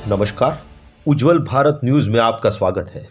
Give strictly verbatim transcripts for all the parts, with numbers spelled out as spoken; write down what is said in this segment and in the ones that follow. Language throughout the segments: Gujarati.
नमस्कार, उज्जवल भारत न्यूज में आपका स्वागत है।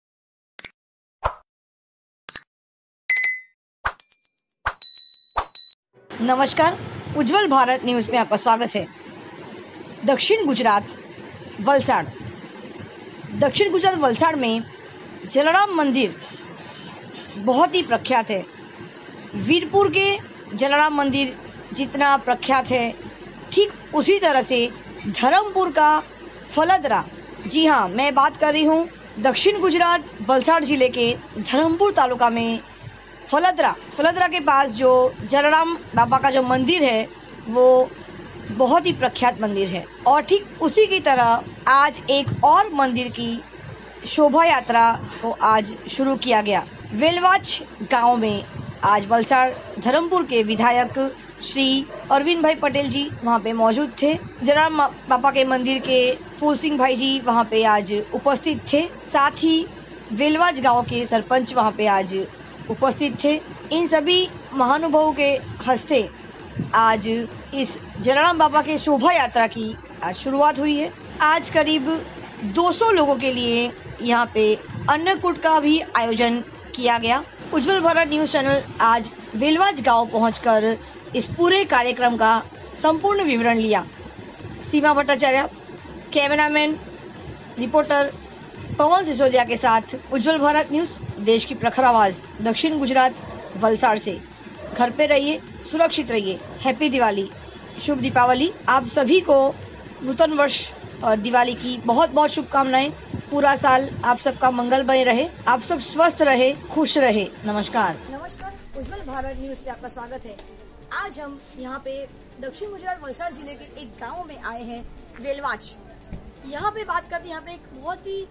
नमस्कार, उज्जवल भारत न्यूज में आपका स्वागत है। दक्षिण गुजरात वलसाड़ दक्षिण गुजरात वलसाड़ में जलाराम मंदिर बहुत ही प्रख्यात है। वीरपुर के जलाराम मंदिर जितना प्रख्यात है, ठीक उसी तरह से धर्मपुर का फलदरा, जी हाँ, मैं बात कर रही हूँ दक्षिण गुजरात वलसाड़ जिले के धर्मपुर तालुका में फलदरा फलदरा के पास जो जलाराम बाबा का जो मंदिर है वो बहुत ही प्रख्यात मंदिर है। और ठीक उसी की तरह आज एक और मंदिर की शोभा यात्रा को आज शुरू किया गया। वेलवाच गांव में आज वलसाड़ धर्मपुर के विधायक श्री अरविंद भाई पटेल जी वहाँ पे मौजूद थे। जलाराम बाबा के मंदिर के फूल सिंह भाई जी वहाँ पे आज उपस्थित थे। साथ ही वेलवाच गांव के सरपंच वहाँ पे आज उपस्थित थे। इन सभी महानुभावों के हस्ते आज इस जलाराम बाबा के शोभा यात्रा की आज शुरुआत हुई है। आज करीब दो सौ लोगों के लिए यहाँ पे अन्नकूट का भी आयोजन किया गया। उज्जवल भारत न्यूज़ चैनल आज वेलवाच गांव पहुंचकर इस पूरे कार्यक्रम का संपूर्ण विवरण लिया। सीमा भट्टाचार्य, कैमरामैन, रिपोर्टर पवन सिसोदिया के साथ उज्जवल भारत न्यूज़, देश की प्रखर आवाज़, दक्षिण गुजरात वलसाड़ से। घर पे रहिए, सुरक्षित रहिए। हैप्पी दिवाली, शुभ दीपावली। आप सभी को नूतन वर्ष दिवाली की बहुत बहुत शुभकामनाएं। पूरा साल आप सबका मंगलमय रहे, आप सब स्वस्थ रहे, खुश रहे। नमस्कार नमस्कार उज्जवल भारत न्यूज़ पे आपका स्वागत है। आज हम यहाँ पे दक्षिण गुजरात वलसाड़ जिले के एक गांव में आए हैं, वेलवाच। यहाँ पे बात करते हैं, यहाँ पे एक बहुत ही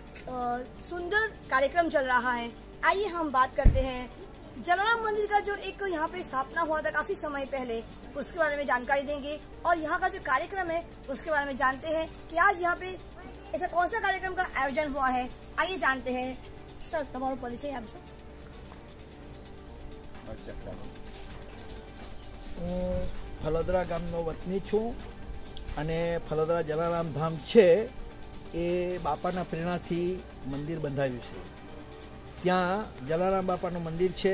सुंदर कार्यक्रम चल रहा है। आइए हम बात करते हैं जलाराम मंदिर का जो एक यहाँ पे स्थापना हुआ था काफी समय पहले, उसके बारे में जानकारी देंगे और यहाँ का जो कार्यक्रम है उसके बारे में जानते हैं कि आज यहाँ पे ऐसा कौन सा कार्यक्रम का आयोजन हुआ है। आइए जानते हैं। सर, તમારો પરિચય આપજો। હું ફલદરા ગામનો વતની છું અને ફલદરા જલારામ ધામ છે એ બાપાના પ્રેરણાથી મંદિર બંધાવ્યું છે। ત્યાં જલારામ બાપાનું મંદિર છે।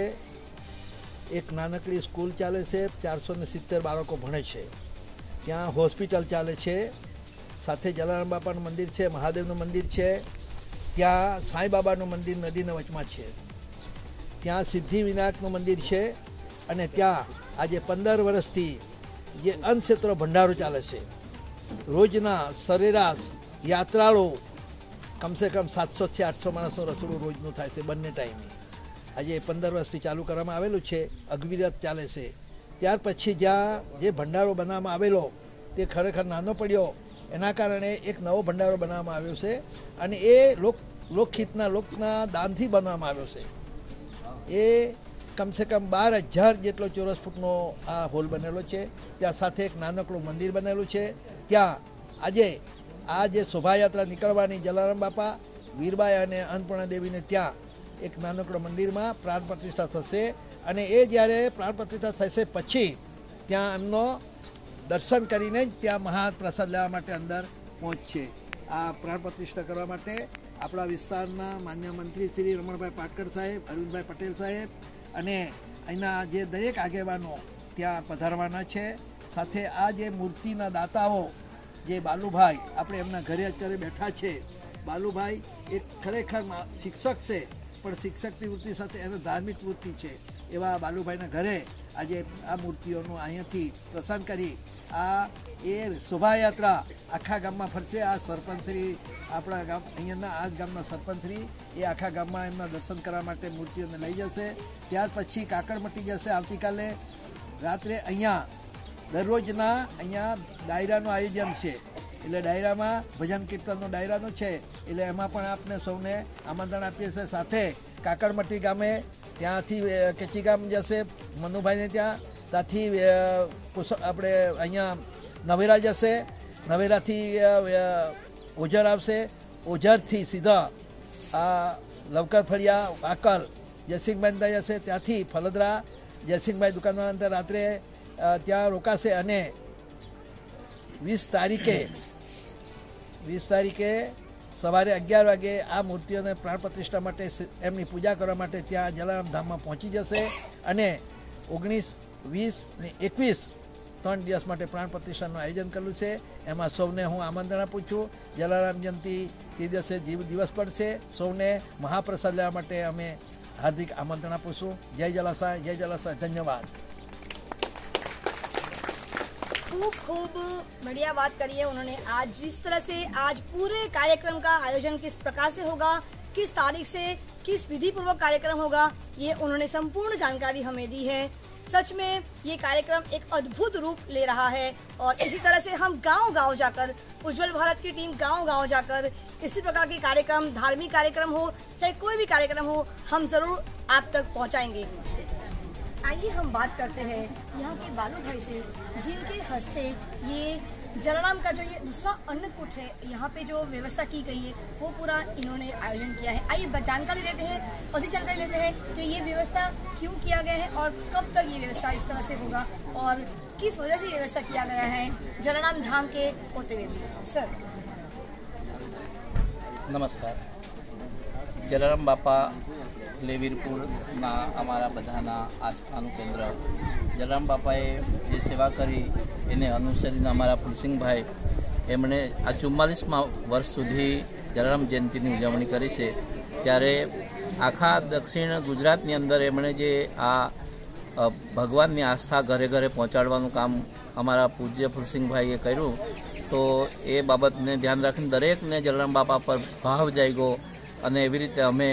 એક નાનકડી સ્કૂલ ચાલે છે, ચારસો ને સિત્તેર બાળકો ભણે છે। ત્યાં હોસ્પિટલ ચાલે છે, સાથે જલારામ બાપાનું મંદિર છે, મહાદેવનું મંદિર છે। ત્યાં સાંઈ બાબાનું મંદિર નદીના વચમાં છે। ત્યાં સિદ્ધિ વિનાયકનું મંદિર છે અને ત્યાં આજે પંદર વર્ષથી જે અન્નક્ષેત્ર ભંડારો ચાલે છે। રોજના સરેરાશ યાત્રાળુ કમસે કમ સાતસોથી આઠસો માણસનું રસોડું રોજનું થાય છે બંને ટાઈમે। આજે પંદર વર્ષથી ચાલુ કરવામાં આવેલું છે, અગવિરત ચાલે છે। ત્યાર પછી જ્યાં જે ભંડારો બનાવવામાં આવેલો તે ખરેખર નાનો પડ્યો, એના કારણે એક નવો ભંડારો બનાવવામાં આવ્યો છે અને એ લોક લોકહિતના લોકના દાનથી બનાવવામાં આવ્યો છે। એ કમસે કમ બાર હજાર જેટલો ચોરસ ફૂટનો આ હોલ બનેલો છે। ત્યાં સાથે એક નાનકડું મંદિર બનેલું છે। ત્યાં આજે આ જે શોભાયાત્રા નીકળવાની જલારામ બાપા, વીરબાઈ અને અન્નપૂર્ણા દેવીને ત્યાં એક નાનકડો મંદિરમાં પ્રાણ પ્રતિષ્ઠા થશે અને એ જ્યારે પ્રાણ પ્રતિષ્ઠા થશે પછી ત્યાં એમનો દર્શન કરીને જ ત્યાં મહાપ્રસાદ લેવા માટે અંદર પહોંચશે। આ પ્રાણ પ્રતિષ્ઠા કરવા માટે આપણા વિસ્તારના માન્ય મંત્રી શ્રી રમણભાઈ પાટકર સાહેબ, અરવિંદભાઈ પટેલ સાહેબ અને અહીંના જે દરેક આગેવાનો ત્યાં પધારવાના છે। સાથે આ જે મૂર્તિના દાતાઓ જે બાલુભાઈ, આપણે એમના ઘરે અત્યારે બેઠા છે। બાલુભાઈ એક ખરેખર શિક્ષક છે, પણ શિક્ષકની વૃત્તિ સાથે એને ધાર્મિક વૃત્તિ છે। એવા બાલુભાઈના ઘરે આજે આ મૂર્તિઓનું અહીંયાથી પ્રસાદ કરી આ એ શોભાયાત્રા આખા ગામમાં ફરશે। આ સરપંચશ્રી, આપણા ગામ અહીંયાના આ જ ગામના સરપંચશ્રી એ આખા ગામમાં એમના દર્શન કરવા માટે મૂર્તિઓને લઈ જશે। ત્યાર પછી કાકડ મટી જશે। આવતીકાલે રાત્રે અહીંયા દરરોજના અહીંયા ડાયરાનું આયોજન છે, એટલે ડાયરામાં ભજન કીર્તનનો ડાયરાનો છે, એટલે એમાં પણ આપને સૌને આમંત્રણ આપીએ છીએ। સાથે કાકડમટી ગામે ત્યાંથી કેચી ગામ જશે મનુભાઈને ત્યાં, ત્યાંથી આપણે અહીંયા નવેરા જશે, નવેરાથી ઓઝર આવશે, ઓઝરથી સીધા આ લવકર ફળિયા વાકલ જયસિંહભાઈ ત્યાં જશે, ત્યાંથી ફલદરા જયસિંહભાઈ દુકાનવાળા અંદર રાત્રે ત્યાં રોકાશે અને વીસ તારીખે વીસ તારીખે સવારે અગિયાર વાગે આ મૂર્તિઓને પ્રાણ પ્રતિષ્ઠા માટે એમની પૂજા કરવા માટે ત્યાં જલારામ ધામમાં પહોંચી જશે અને ઓગણીસ વીસ ને એકવીસ ત્રણ દિવસ માટે પ્રાણ પ્રતિષ્ઠાનું આયોજન કરેલું છે। એમાં સૌને હું આમંત્રણ આપું છું। જલારામ જયંતિ તે દિવસે જીવ દિવસ પર છે। સૌને મહાપ્રસાદ લેવા માટે અમે હાર્દિક આમંત્રણ આપું છું। જય જલાસાય, જય જલાસાય, धन्यवाद। खूब खूब बढ़िया बात करी है उन्होंने। आज जिस तरह से आज पूरे कार्यक्रम का आयोजन किस प्रकार से होगा, किस तारीख से किस विधि पूर्वक कार्यक्रम होगा, ये उन्होंने संपूर्ण जानकारी हमें दी है। सच में ये कार्यक्रम एक अद्भुत रूप ले रहा है और इसी तरह से हम गांव-गांव जाकर, उज्जवल भारत की टीम गांव-गांव जाकर इसी प्रकार के कार्यक्रम, धार्मिक कार्यक्रम हो चाहे कोई भी कार्यक्रम हो, हम जरूर आप तक पहुंचाएंगे। आइए हम बात करते हैं यहाँ के बालू भाई से, जिनके हस्ते ये जलाराम का जो ये दूसरा अन्नकूट है, यहाँ पे जो व्यवस्था की गई है वो पूरा इन्होंने आयोजन किया है। आइए जानकारी लेते हैं, अधिक जानकारी लेते हैं कि ये व्यवस्था क्यों किया गया है और कब तक ये व्यवस्था इस तरह से होगा और किस वजह से व्यवस्था किया गया है जलाराम धाम के होते हुए। सर नमस्कार। जलाराम बापा लेवीरपुरना अमारा बधाना आस्थानु केन्द्र जलाराम बापाए जे सेवा करी एने अनुसरीने अमारा फूलसिंह भाई एमणे आ चुम्मालीसमा वर्ष सुधी जलाराम जयंतीनी उजवणी करी छे। त्यारे आखा दक्षिण गुजरातनी अंदर एमणे जे आ भगवाननी आस्था घरे घरे पहोंचाडवानुं काम अमारा पूज्य फूलसिंह भाईए कर्युं। तो ए बाबतने ध्यान राखीने दरेकने जलाराम बापा पर भाव जाग्यो अने एवी रीते अमे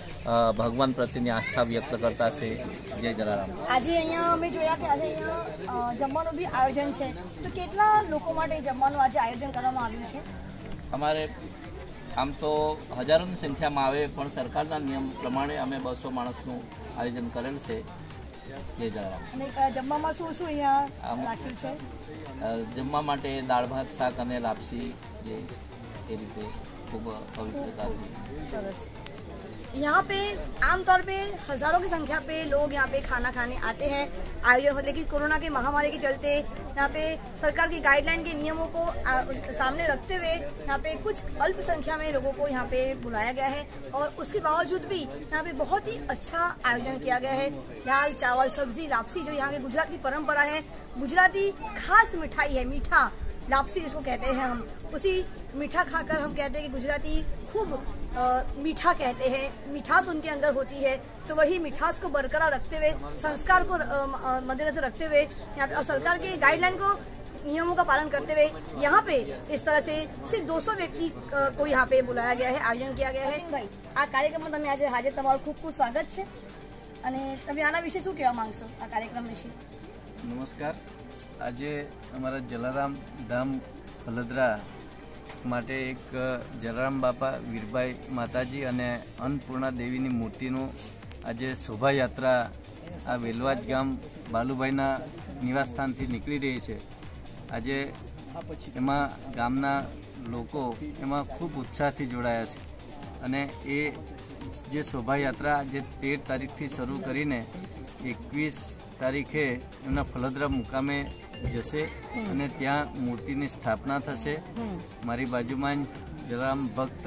भगवान प्रत्येनी आस्था व्यक्त करता है। जय जलाराम। आज अहींया अमे जोया के आज अहींया जमવાનું भी आयोजन है, तो केटला लोको माटे जमવાનું आज आयोजन करवामां आव्युं छे? अमारे आम तो हजारों की संख्या में आवे पण सरकारना नियम प्रमाणे अमे बसो माणसनुं आयोजन करेल छे। जय जलाराम। अने जमवामां शुं शुं अहींया राख्युं छे? जमवा माटे दाळ भात शाक अने लापसी जे ए रीते खूब पवित्रताथी सरस। यहाँ पे आमतौर पे हजारों की संख्या पे लोग यहाँ पे खाना खाने आते हैं आयोजन होते, लेकिन कोरोना की महामारी के चलते यहाँ पे सरकार की गाइडलाइन के नियमों को आ, सामने रखते हुए यहाँ पे कुछ अल्प संख्या में लोगों को यहाँ पे बुलाया गया है और उसके बावजूद भी यहाँ पे बहुत ही अच्छा आयोजन किया गया है। दाल चावल सब्जी लापसी जो यहाँ के गुजरात की परंपरा है, गुजराती खास मिठाई है, मीठा लापसी जिसको कहते हैं हम, उसी मीठा खाकर हम कहते हैं कि गुजराती खूब आ, मीठा कहते हैं, मिठास उनके अंदर होती है। तो वही मिठास को बरकरार रखते हुए, संस्कार को मद्देनजर रखते हुए यहाँ पे और सरकार के गाइडलाइन को नियमों का पालन करते हुए यहाँ पे इस तरह से सिर्फ दो सौ व्यक्ति को यहाँ पे बुलाया गया है, आयोजन किया गया है। भाई आ कार्यक्रम में तमे आज हाजिर, तमाરું खूब खूब स्वागत है અને તમે આના વિશે શું કહેવા માંગશો આ કાર્યક્રમ વિશે? नमस्कार। आज अमारा जलाराम धाम फलदरा माटे एक जलाराम बापा वीरभाई माताजी अने अन्नपूर्णा देवीनी मूर्तिनु आज शोभा यात्रा आ वेलवाज गाम बालुभाईना निवासस्थानथी निकली रही है। आज एमां गामना लोको एमां खूब उत्साहथी जोड़ाया छे अने ए जे शोभा यात्रा जे तेर तारीख थी शुरू करीने एकवीस तारीखे एमना फलदरा मुकामे जशे अने त्यां मूर्तिनी स्थापना थशे। मारी बाजुमां जलाराम भक्त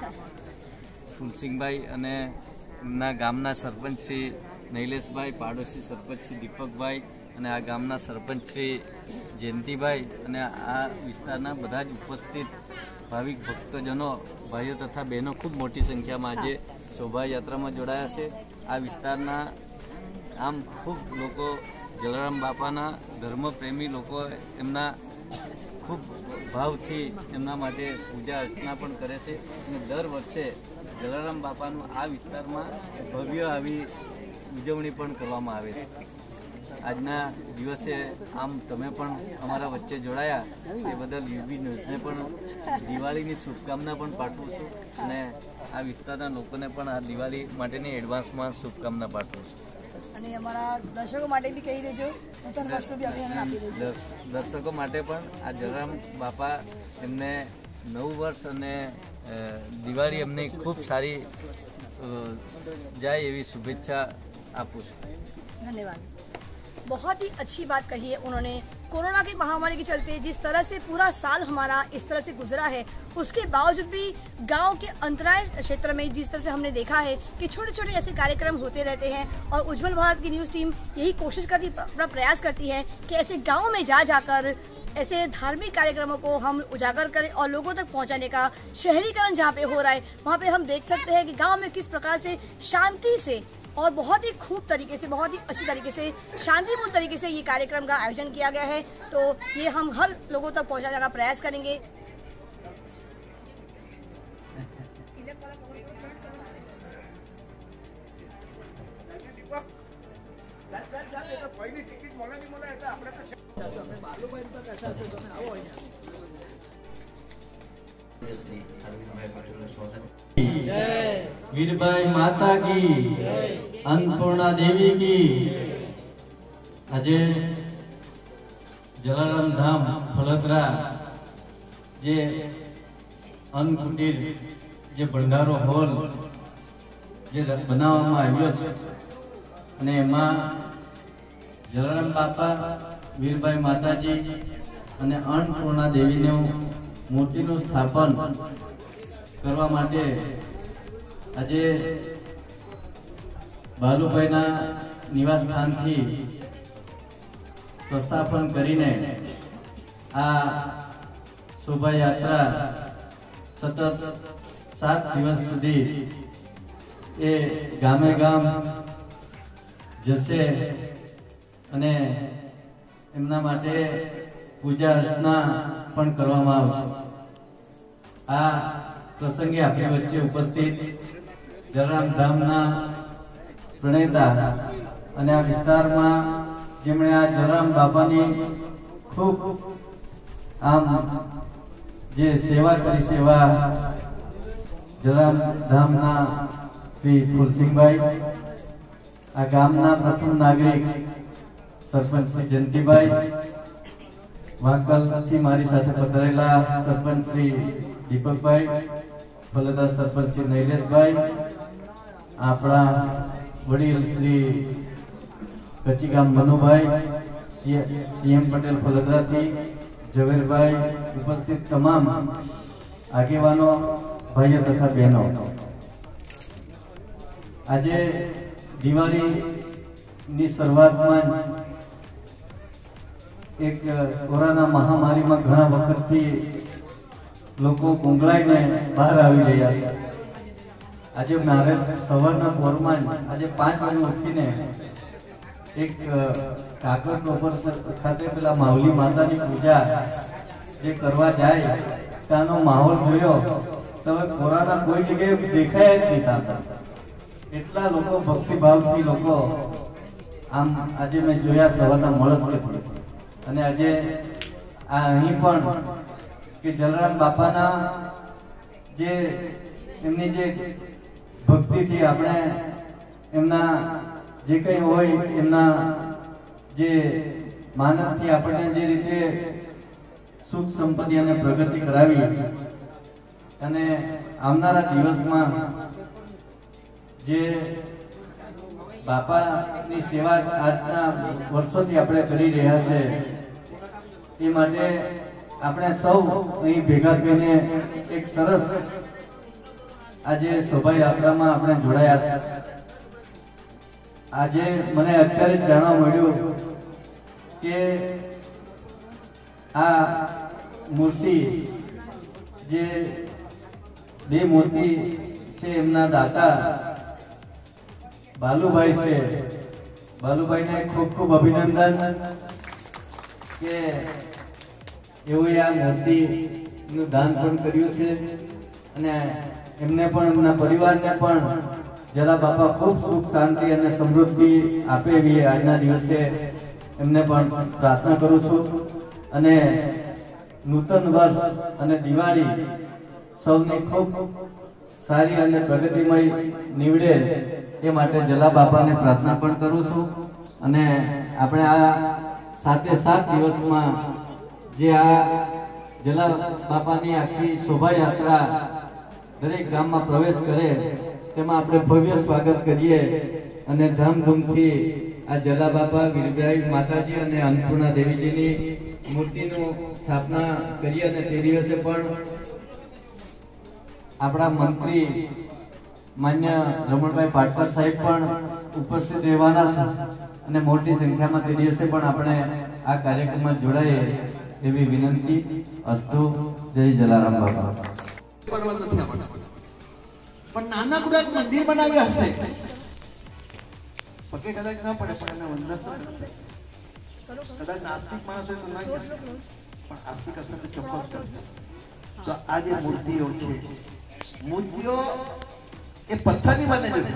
फूलसिंहभाई अने एमना गामना सरपंच श्री नैलेशभाई, पाड़ोशी सरपंच श्री दीपकभाई अने आ गामना सरपंच श्री जयंतीभाई अने आ विस्तारना बधा ज उपस्थित भाविक भक्तजनों भाईओ तथा बहनों खूब मोटी संख्या में आज शोभा यात्रा में जोड़ाया है। आ विस्तारना आम खूब लोको जलाराम बापाना धर्मप्रेमी लोको एमना खूब भावथी एमना माटे पूजा अर्चना पण करे छे अने दर वर्षे जलाराम बापानु आ विस्तारमां भव्य आवी उजवणी पण करवामां आवे छे। आजना दिवसे आम तमे पण अमारा वच्चे जोड़ाया ए बदल यूबी न्यूज़ने पण दिवाळीनी शुभकामना पण पाठवुं छुं अने आ विस्ताરના લોકોને પણ આ દિવાળી માટેની એડવાન્સમાં શુભકામના પાઠવું છું અને અમારા દર્શકો માટે બી કહી દેજો, નૂતન વર્ષનું બી અભિનંદન આપી દેજો। દર્શકો માટે પણ આ જલારામ બાપા એમને નવું વર્ષ અને દિવાળી એમની ખૂબ સારી જાય એવી શુભેચ્છા આપું છું। ધન્યવાદ। बहुत ही अच्छी बात कही है उन्होंने। कोरोना की महामारी के चलते जिस तरह से पूरा साल हमारा इस तरह से गुजरा है, उसके बावजूद भी गांव के अंतराल क्षेत्र में जिस तरह से हमने देखा है कि छोटे छोटे ऐसे कार्यक्रम होते रहते हैं और उज्जवल भारत की न्यूज़ टीम यही कोशिश करती, अपना प्रयास करती है कि ऐसे गाँव में जा जाकर ऐसे धार्मिक कार्यक्रमों को हम उजागर करें और लोगों तक पहुंचाने का शहरीकरण जहाँ पे हो रहा है वहाँ पे हम देख सकते हैं कि गांव में किस प्रकार से शांति से और बहुत ही खूब तरीके से, बहुत ही अच्छी तरीके से, शांतिपूर्ण तरीके से ये कार्यक्रम का आयोजन किया गया है। तो ये हम हर लोगों तक पहुंचाने का प्रयास करेंगे। વીરબાઈ માતા की अन्नपूर्णा देवी की। આજે જલારામ ધામ ફળદરા જે અન્ન કુટીર જે ભંડારો હોલ જે બનાવવામાં આવ્યો છે અને એમાં જલારામ બાપા, વીરબાઈ માતાજી અને अन्नपूर्णा દેવીનું મૂર્તિનું સ્થાપન કરવા માટે આજે બાલુભાઈના નિવાસ સ્થાનથી પ્રસ્થાપન કરીને આ શોભાયાત્રા સતત સાત દિવસ સુધી એ ગામે ગામ જશે અને એમના માટે પૂજા અર્ચના પણ કરવામાં આવશે। આ પ્રસંગે આપણી વચ્ચે ઉપસ્થિત જલારામ ધામના પ્રણેતા અને આ વિસ્તારમાં જેમણે આ જલારામ બાપાની ખૂબ આમ જે સેવા કરી સેવા જલારામ ધામના શ્રી ફુલસિંહભાઈ, આ ગામના પ્રથમ નાગરિક સરપંચ શ્રી જયંતિભાઈ, વાંકલથી મારી સાથે પધારેલા સરપંચ શ્રી દીપકભાઈ, ફલદાર સરપંચ શ્રી નૈલેશભાઈ, આપણા વડીલ શ્રી કચીગામ મનુભાઈ, સીએમ પટેલ ફલદરાથી, ઝવેરભાઈ, ઉપસ્થિત તમામ આગેવાનો, ભાઈઓ તથા બહેનો, આજે દિવાળીની શરૂઆતમાં એક કોરોના મહામારીમાં ઘણા વખતથી લોકો કુંગળાઈને બહાર આવી રહ્યા છે। આજે મારે સવારના પોરમાં આજે પાંચ વાગે ઉઠીને એક કાકર ટોપર ખાતે પેલા માવલી માતાની પૂજા જે કરવા જાય ત્યાંનો માહોલ જોયો તો હવે કોરોના કોઈ જગ્યાએ દેખાય જ નહીં થતા, એટલા લોકો ભક્તિભાવથી લોકો આમ આજે મેં જોયા સવારના મળસ્કેથી। અને આજે આ અહીં પણ કે જલારામ બાપાના જે એમની જે ભક્તિથી આપણે એમના જે કંઈ હોય એમના જે માનવથી આપણે જે રીતે સુખ સંપત્તિ અને પ્રગતિ કરાવી અને આવનારા દિવસમાં જે બાપાની સેવા આજના વર્ષોથી આપણે કરી રહ્યા છે એ માટે આપણે સૌ અહીં ભેગા થઈને એક સરસ આજે શોભાયાત્રામાં આપણે જોડાયા છે। આજે મને અત્યારે જાણવા મળ્યું કે આ મૂર્તિ જે બે મૂર્તિ છે એમના દાતા બાલુભાઈ છે, બાલુભાઈને ખૂબ ખૂબ અભિનંદન કે એઓએ આ મૂર્તિનું દાન પણ કર્યું છે અને એમને પણ એમના પરિવારને પણ જલા બાપા ખૂબ સુખ શાંતિ અને સમૃદ્ધિ આપે એવી આજના દિવસે એમને પણ પ્રાર્થના કરું છું અને નૂતન વર્ષ અને દિવાળી સૌને ખૂબ સારી અને પ્રગતિમય નીવડે એ માટે જલા બાપાને પ્રાર્થના પણ કરું છું અને આપણે આ સાતે સાત દિવસમાં જે આ જલા બાપાની આખી શોભાયાત્રા દરેક ગામમાં પ્રવેશ કરે તેમાં આપણે ભવ્ય સ્વાગત કરીએ અને ધામધૂમથી આ જલા બાપા વીરબાઈ માતાજી અને અન્નપૂર્ણા દેવીજીની મૂર્તિનું સ્થાપના કરી અને તે દિવસે પણ આપણા મંત્રી માન્ય રમણભાઈ પાટકર સાહેબ પણ ઉપસ્થિત રહેવાના છે અને મોટી સંખ્યામાં તે દિવસે પણ આપણે આ કાર્યક્રમમાં જોડાઈએ એવી વિનંતી. અસ્તુ. જય જલારામ બાપા. પણ નાનકડું એક મંદિર બનાવ્યા હશે, પગે કદાચ ના પડે પણ એને વંદન કદાચ નાસ્તિક માણસ હોય તો ના કહે, પણ આસ્તિક હશે તો ચોક્કસ કરશે. તો આ જે મૂર્તિઓ છે, મૂર્તિઓ એ પથ્થરની બને છે.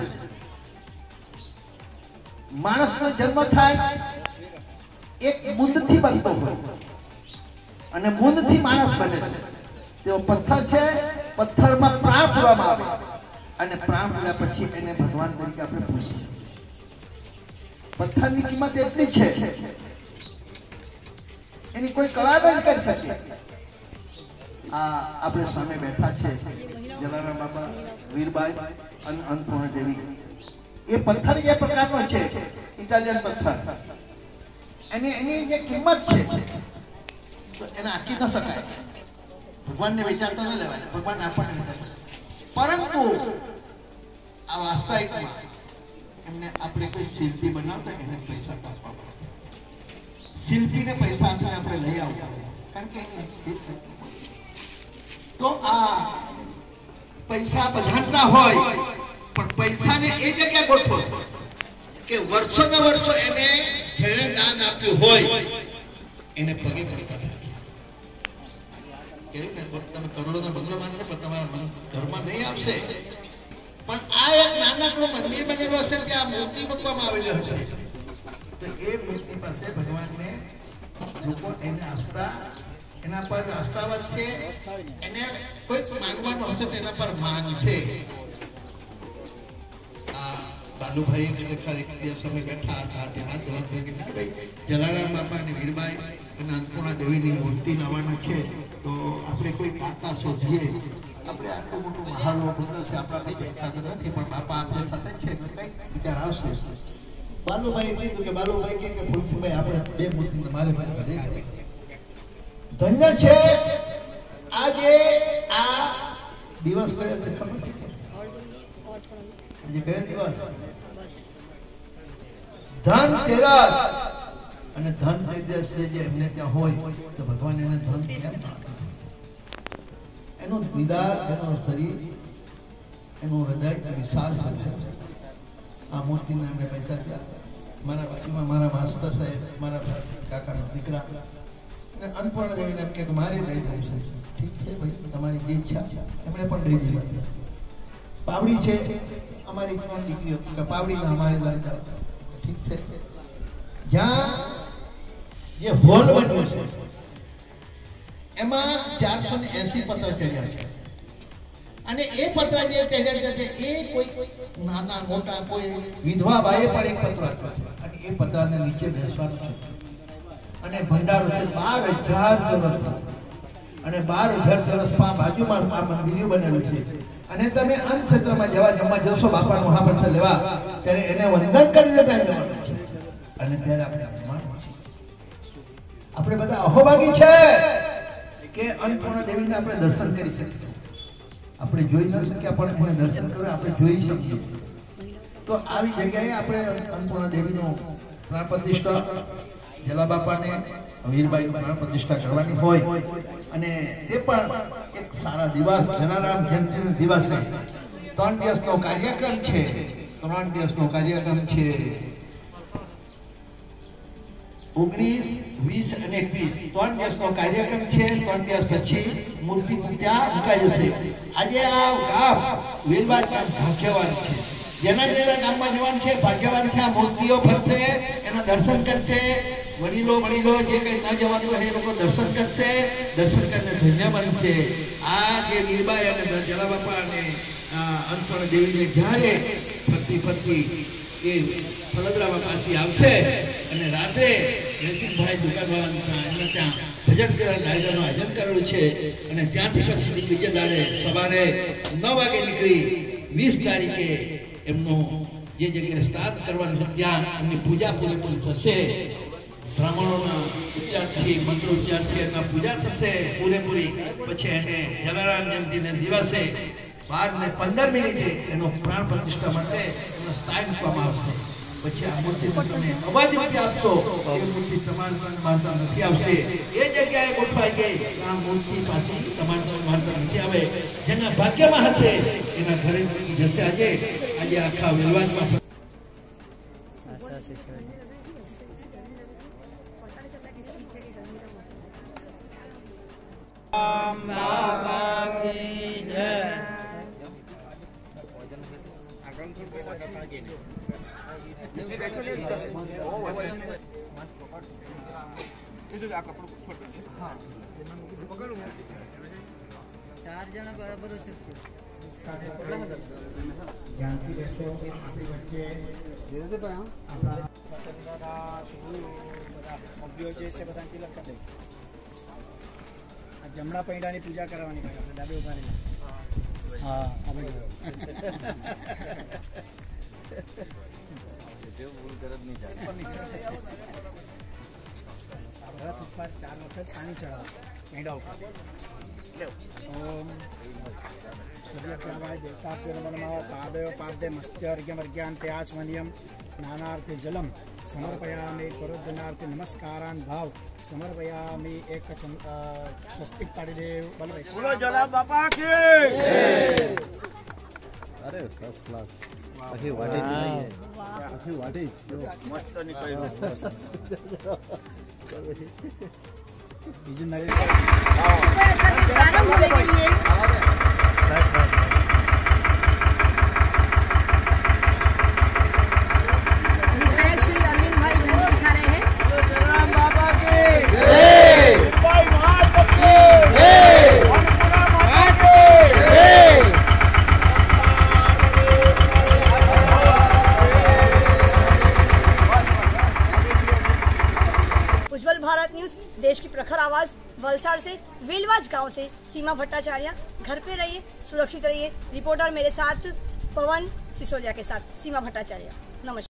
માણસનો જન્મ થાય એક બુંદથી બનતો હોય અને બુંદથી માણસ બને છે. તેઓ પથ્થર છે, પથ્થરમાં પ્રાણ પૂરવામાં આવે અને પ્રાણ પૂર્યા પછી એને ભગવાન તરીકે આપણે પૂછીએ. પથ્થરની કિંમત એટલી છે, એની કોઈ કળા નહીં કરી શકે. આ આપણે સામે બેઠા છે જલારામ બાપા, વીરબાઈ અને અન્નપૂર્ણા દેવી. એ પથ્થર એ પ્રકારનો છે, ઇટાલિયન પથ્થર. એની એની જે કિંમત છે એને આંકી ન શકાય. ભગવાનને વિચારતો ન લેવાય, ભગવાન આપણને, પરંતુ આ વાસ્તવિકમાં એમને આપણે કોઈ શિલ્પી બનાવતા એને પૈસા આપવા પડે. શિલ્પીને પૈસા આપીને આપણે લઈ આવતા, કારણ કે તો આ પૈસા બધાંતા હોય પણ પૈસાને એ જગ્યા ગોઠવો કે વર્ષોના વર્ષો એને જેણે દાન આપ્યું હોય એને પગે પડતા. કેવું કે તમે કરોડોના બંગલો માનશો પણ તમારા ઘરમાં નહીં આવશે, પણ આ એક નાનકડું મંદિર બનેલું હશે, ત્યાં મૂર્તિ મૂકવામાં આવેલી હશે, તો એ મૂર્તિ પાસે ભગવાનને લોકો એને આસ્થા, એના પર આસ્થાવાદ છે, એને કોઈ માંગવાનું હશે તો એના પર માંગ છે. આ બાલુભાઈ ખરેખર એક સમય બેઠા હતા, ત્યાં જ વાત થઈ કે ભાઈ જલારામ બાપા અને વીરબાઈ અને અન્નપૂર્ણા દેવીની મૂર્તિ લાવવાનું છે, તો આપણે કોઈ કાકા શોધીએ. આપણે આટલું મોટું મહાલો બધો છે, આપણા પાસે પૈસા તો નથી, પણ બાપા આપણી સાથે છે, એટલે કંઈક વિચાર આવશે. બાલુભાઈ કીધું કે બાલુભાઈ કે ફુલસીભાઈ આપણે બે મૂર્તિ તમારે ઘરે ધન્ય છે. આજે આ દિવસ કયો છે ખબર છે? આજે કયો દિવસ? ધનતેરસ. અને ધન તેરસ જે એમને ત્યાં હોય તો ભગવાન એને ધન કેમ આપે? એનું વિદાર, એનું શરીર, એનું હૃદય વિશાળ છે. આ મૂર્તિને એમને પૈસા આપ્યા. મારા બાજુમાં મારા માસ્ટર સાહેબ, મારા કાકાના દીકરા અન્નપૂર્ણા દેવીને એમ કે મારે દઈ દઉં છે. ઠીક છે ભાઈ, તમારી જે ઈચ્છા એમણે પણ દઈ દીધી. પાવડી છે અમારી ત્રણ દીકરીઓ, પાવડીના અમારે લઈ જાવ. ઠીક છે. જ્યાં જે હોલ બન્યો છે એમાં ચારસો ને એસી પત્ર ચડ્યા છે, અને એ પત્ર જે ચડ્યા છે એ કોઈ નાના મોટા કોઈ વિધવા ભાઈએ પણ એક પત્ર આપ્યો છે, અને એ પત્રને નીચે બેસવાનું છે. અને ભંડારો છે બાર હજાર ચોરસ, અને બાર હજાર ચોરસમાં બાજુમાં આ મંદિર બનેલું છે. અને તમે અંત ક્ષેત્રમાં જવા જમવા જશો બાપા મહાપ્રસાદ લેવા, ત્યારે એને વંદન કરી દેતા જવાનું છે. અને ત્યારે આપણે આપણે બધા અહોભાગી છે કે અન્નપૂર્ણા દેવીને આપણે દર્શન કરી શકીએ. આપણે જોઈ ન શકીએ પણ એને દર્શન કરવા આપણે જોઈ શકીએ. તો આવી જગ્યાએ આપણે અન્નપૂર્ણા દેવીનું પ્રાણ પ્રતિષ્ઠા, જલા બાપાને વીરબાઈનું પ્રાણ પ્રતિષ્ઠા કરવાની હોય, અને એ પણ એક સારા દિવસ જલારામ જયંતિના દિવસે ત્રણ દિવસનો કાર્યક્રમ છે. ત્રણ દિવસનો કાર્યક્રમ છે ઓગણીસ, વીસ અને એકવીસ. ત્રણ દિવસનો કાર્યક્રમ છે. ત્રણ દિવસ પછી મૂર્તિ પૂજા મુકાઈ જશે. આજે આ ગામ વીરબાઈ ગામ ભાગ્યવાન છે. જેના જેના ગામમાં જવાનું છે ભાગ્યવાન છે. આ મૂર્તિઓ ફરશે, એના દર્શન કરશે. વડીલો વડીલો જે કંઈ ન જવાનું હોય એ લોકો દર્શન કરશે. દર્શન કરીને ધન્ય બનશે. આ જે વીરબાઈ અને જલા બાપા અને અન્નપૂર્ણા દેવીને જ્યારે ફરતી ફરતી એ ફલદરામાં પાછી આવશે, અને રાત્રે રસિકભાઈ દુકાનવાળા એમના ત્યાં ભજન ડાયરાનું આયોજન કરેલું છે. અને ત્યાંથી પછી બીજે દાડે સવારે નવ વાગે નીકળી વીસ તારીખે એમનું જે જગ્યાએ સ્નાન કરવાનું છે ત્યાં એમની પૂજા પૂરેપૂરી થશે. બ્રાહ્મણોના ઉચ્ચારથી મંત્ર ઉચ્ચારથી એમના પૂજા થશે પૂરેપૂરી. પછી એને જલારામ જયંતિના દિવસે બાર ને પંદર મિનિટે એનો પ્રાણ પ્રતિષ્ઠા માટે એનો સ્થાન મૂકવામાં આવશે. પછી આ મૂર્તિ તમે અવાજ નથી આપશો એ મૂર્તિ તમારા માનતા નથી આવશે. એ જગ્યાએ ગોઠવાઈ ગઈ આ મૂર્તિ પાછી તમારા માનતા નથી આવે. જેના ભાગ્યમાં હશે એના ઘરે જશે. આજે આજે આખા વેલવાજમાં ચાર જણા બરાબર છે. ધ્યાનથી બેસો. આપણી વચ્ચે જમણા પૈડાની પૂજા કરવાની આપણે દાદે ઉભા રહેલા. હા આપણે રથ ઉપર ચાર વખત પાણી ચડાવો પૈડા ઉપર. ઓમ સૂર્યપ્રભાય દેવતાભ્યો નમઃ. પાદયો પાદે મસ્ત્યર્ઘ્યમર્ઘ્યાન્તે આચમનિયમ સ્નાનાર્થે જલમ સમર્પયામિ. પરોધનાર્થે નમસ્કારાન ભાવ સમર્પયામિ. એક સ્વસ્તિક પાડી દેવ. બોલો જલા બાપા કે. અરે ફર્સ્ટ ક્લાસ. આખી વાટી આખી વાટી મસ્ત નીકળ્યું. બીજું નરેન્દ્ર प्रारंभ होने के लिए बस बस विधायक श्री अरविंद भाई झंडा उठा रहे हैं. उज्जवल भारत न्यूज, देश की प्रखर आवाज, वलसाड़ से वेलवाज गांव से सीमा भट्टाचार्य. घर पे रहिए, सुरक्षित रहिए. रिपोर्टर मेरे साथ पवन सिसोदिया के साथ सीमा भट्टाचार्य. नमस्कार.